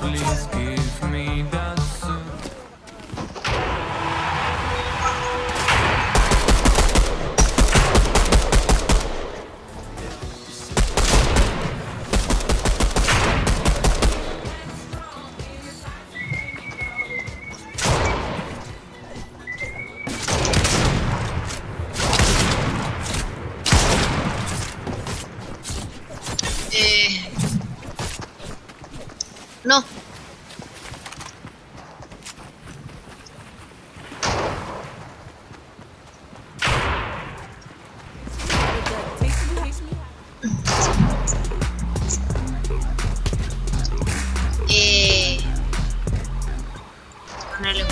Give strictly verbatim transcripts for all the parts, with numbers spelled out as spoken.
No. Eh... Ponerle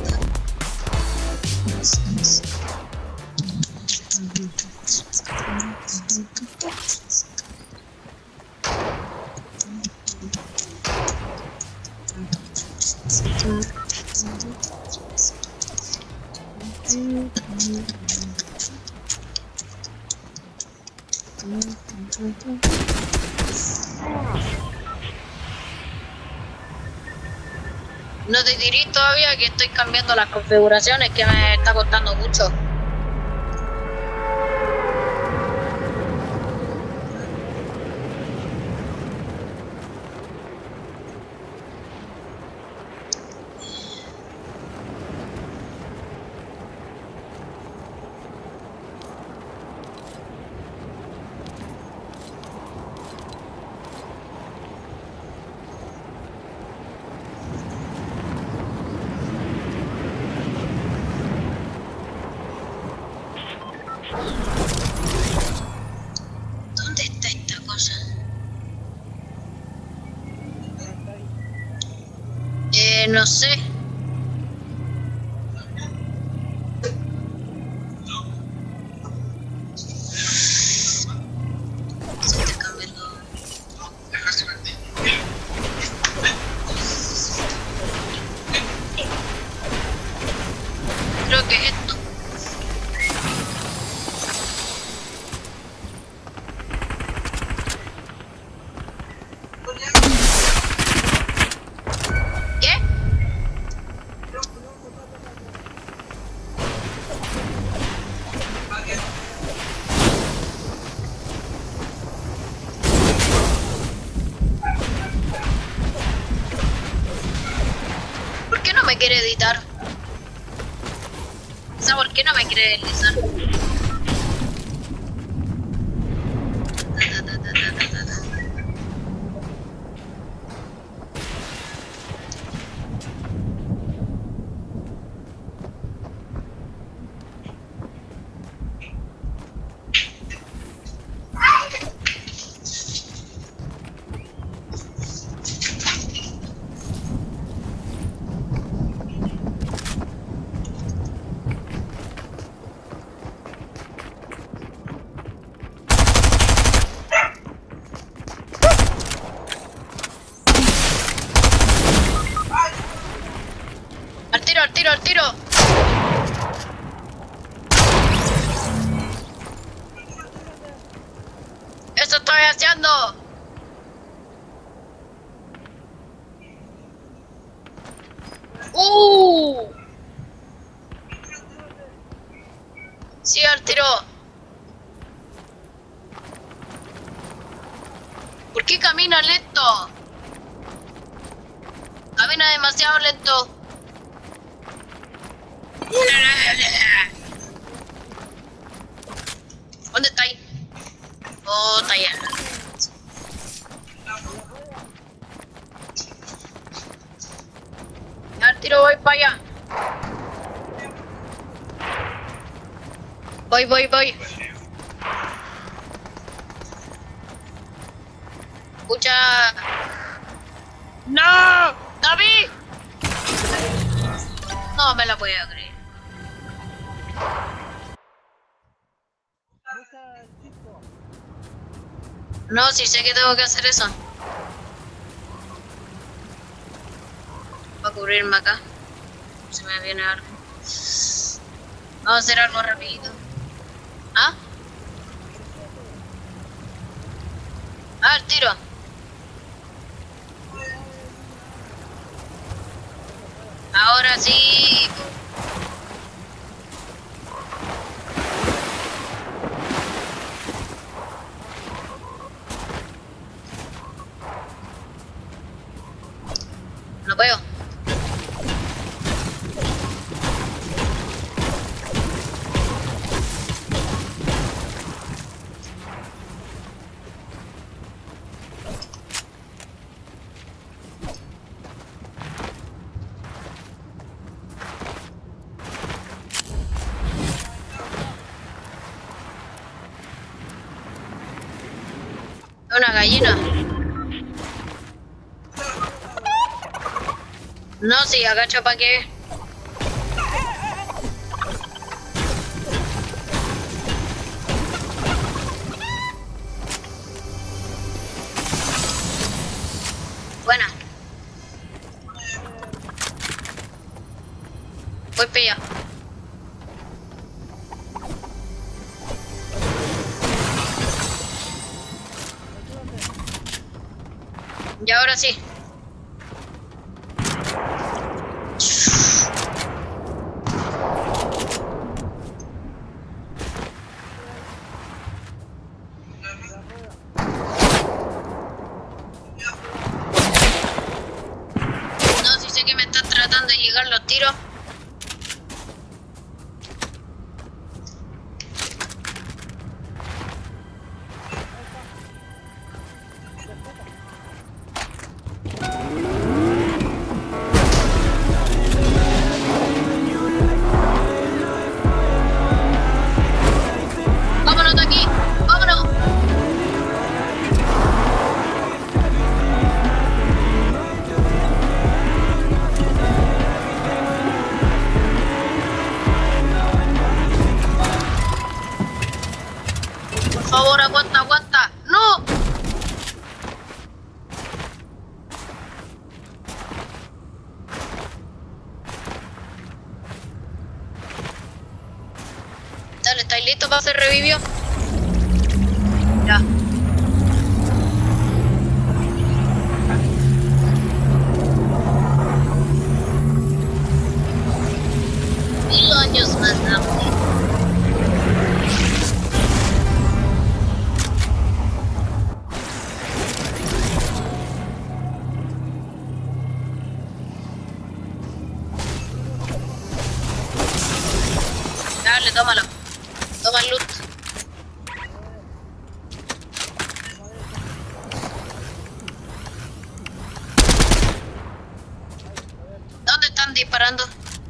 No te diré todavía que estoy cambiando las configuraciones, que me está costando mucho. ¿Dónde está esta cosa? Eh, no sé. Se está cambiando. Creo que es esto. ¿Por qué no me quiere editar? O sea, ¿por qué no me quiere deslizar? ¡Al tiro, al tiro, al tiro! ¡Eso estoy haciendo! ¡Uh! Sí, al tiro. ¿Por qué camina lento? Camina demasiado lento. ¿Dónde está ahí? Oh, está allá. Ya al tiro voy para allá. Voy, voy, voy. Escucha. ¡No! ¡David! No me la voy a creer. No, sí sé que tengo que hacer eso. Voy a cubrirme acá. Se me viene algo. Vamos a hacer algo rápido. ¿Ah? Ah, el tiro. Ahora sí. No veo. Una gallina. No, sí, agacha para qué. Buena. Voy para allá. Y ahora sí. No, si sé que me están tratando de llegar los tiros. Vámonos de aquí, vámonos. Por favor, aguanta, aguanta. ¡No! Dale, ¿estáis listos para hacer revivió? Ya. Mil años más tarde. Dale, tómalo. Toma el loot. ¿Dónde están disparando?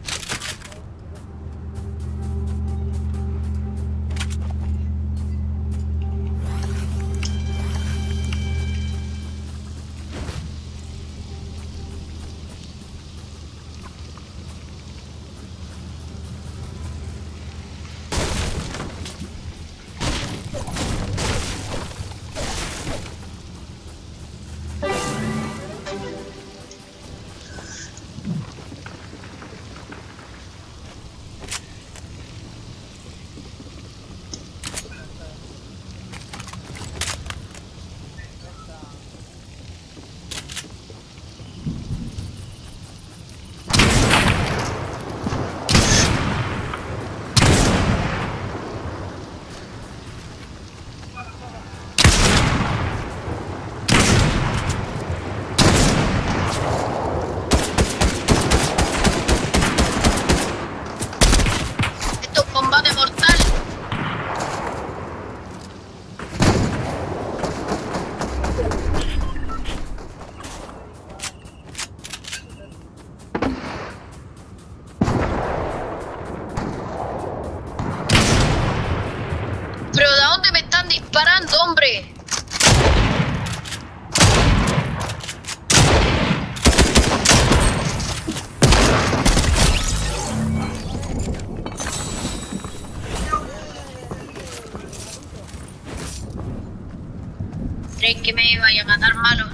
disparando, hombre. Creí que me iba a matar malo.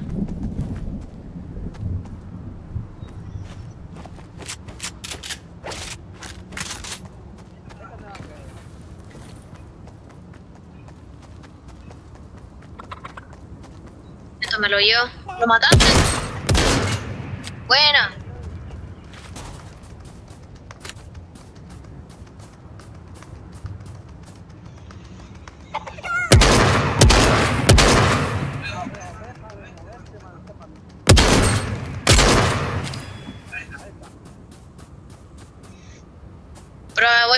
Esto me lo llevo. ¿Lo mataste? Buena.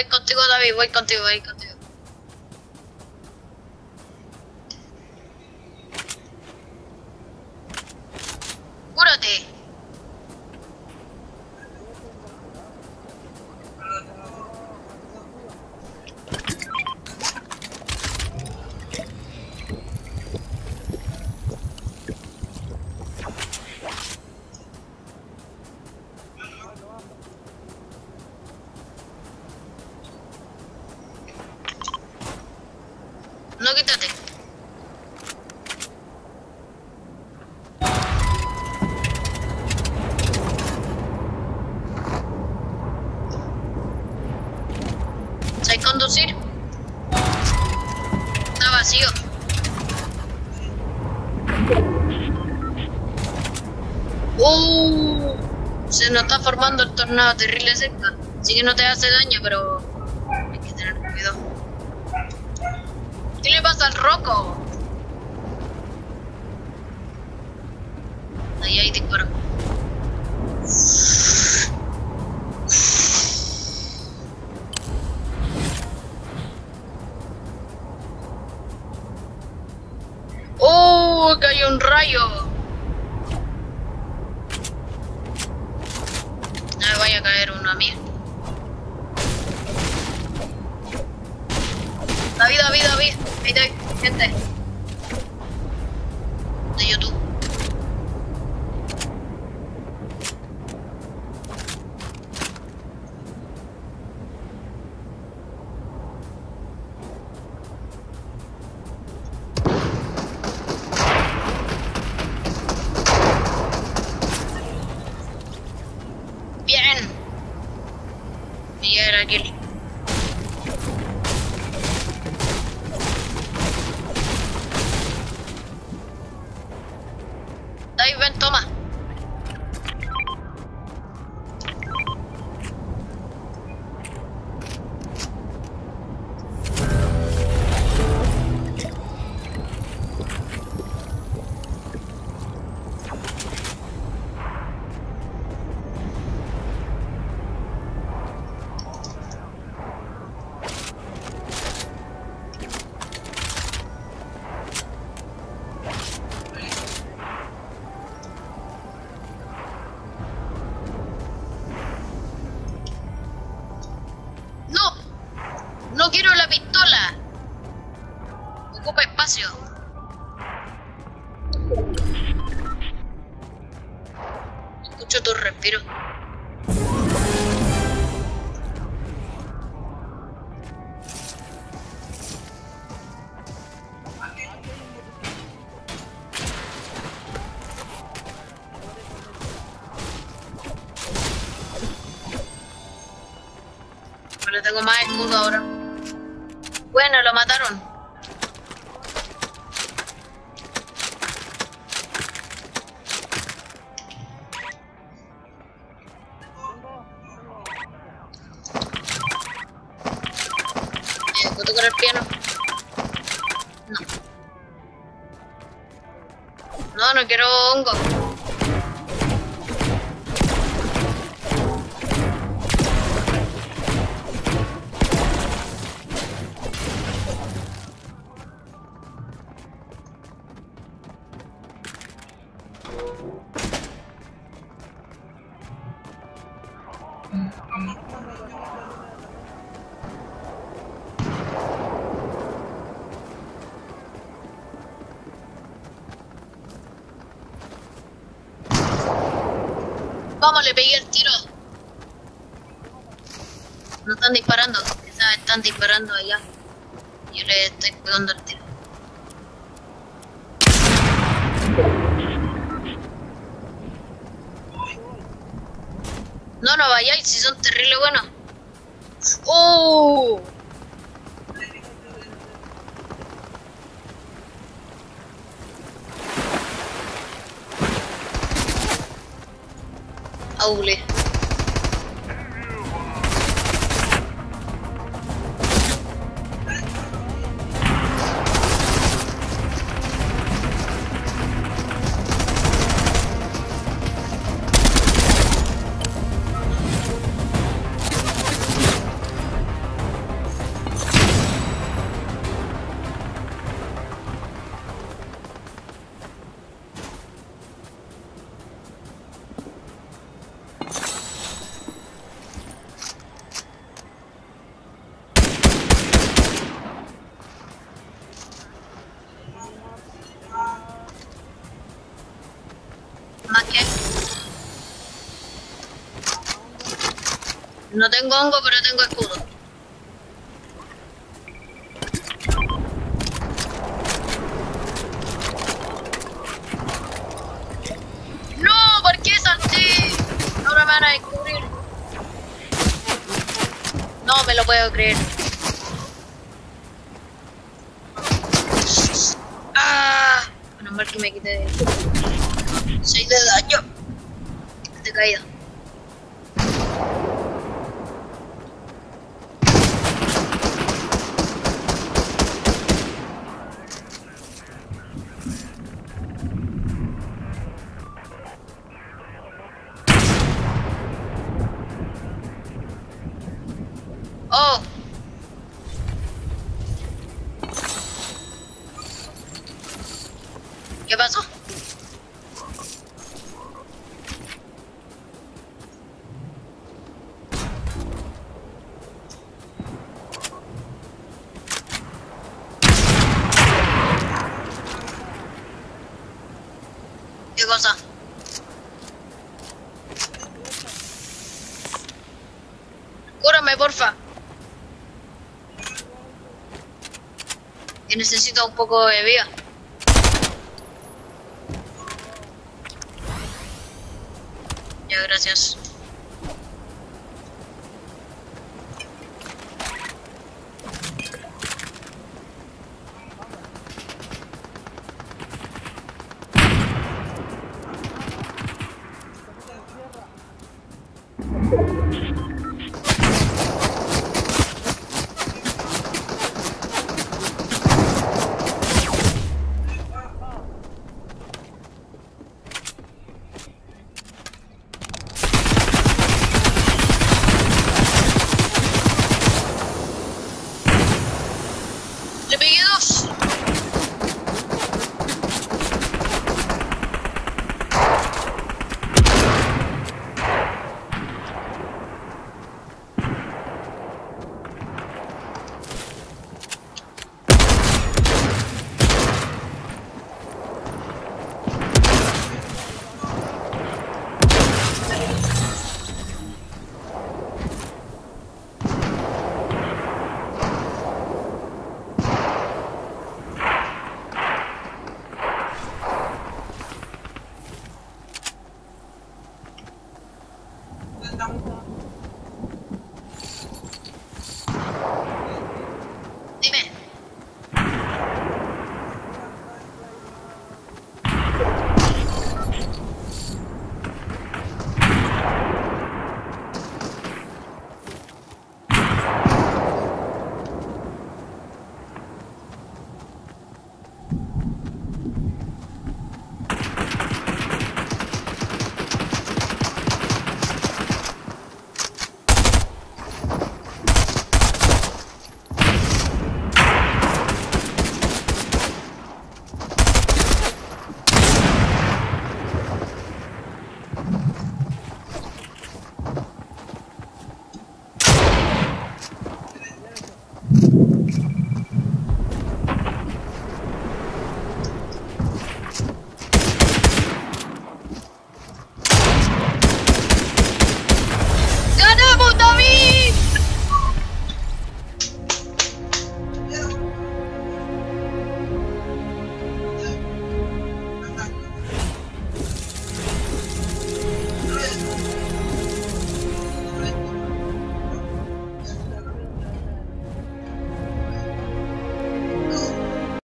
Voy contigo, David, voy contigo, voy contigo. ¡Cúrate! No, quítate. ¿Sabes conducir? Está vacío. Uh, se nos está formando el tornado terrible cerca. Sí que no te hace daño, pero hay que tener cuidado. ¿Qué le pasa al Rocco? Ahí, ahí disparo. ¡Oh! Cayó un rayo. No me vaya a caer uno a mí. David, David, David. Ahí David, gente. De YouTube. Bien. Y era Kelly. David, ven, toma. No quiero la pistola. Ocupa espacio. Escucho tu respiro. Pero tengo más escudo ahora. Bueno, lo mataron. ¿Puedo tocar el piano? No. No, no quiero hongo. Vamos, le pegué el tiro. No están disparando, quizás están disparando allá. Yo le estoy pegando el tiro. No, no vayáis, si son terribles buenos. ¡Oh! Aule. ¿Qué? No tengo hongo, pero tengo escudo. ¡No! ¿Por qué salté? Ahora me van a descubrir. No me lo puedo creer. ¡Ah! Menos mal que me quité seis de daño. De caída. Oh. ¿Qué pasó? ¿Qué cosa? Cúrame, porfa. Que necesito un poco de vida. Ya, gracias.